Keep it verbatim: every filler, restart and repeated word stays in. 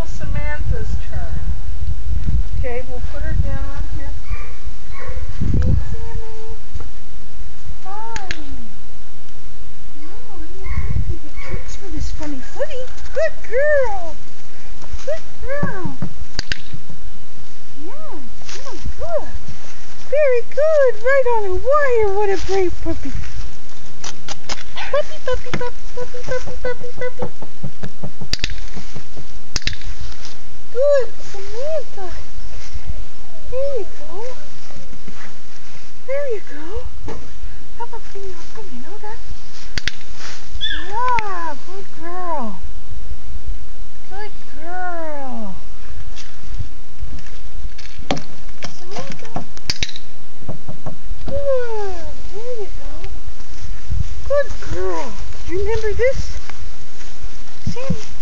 Samantha's turn. Okay, we'll put her down on here. Hey, Sammy. Hi. No, I didn't think you get treats for this funny footy. Good girl. Good girl. Yeah, doing good. Very good. Right on a wire. What a brave puppy. Puppy, puppy, puppy, puppy, puppy, puppy, puppy. Good, Samantha. There you go. There you go. Have a finger open, you know that? Yeah, good girl. Good girl. Samantha. Good. There you go. Good girl. Do you remember this? Sammy.